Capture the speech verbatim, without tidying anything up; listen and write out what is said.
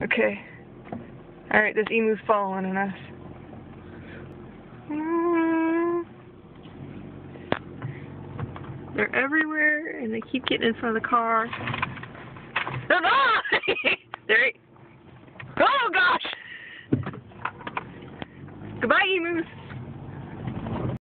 Okay. Alright, this emu's following us. They're everywhere, and they keep getting in front of the car. Oh, no! They're... Oh, gosh! Goodbye, emus!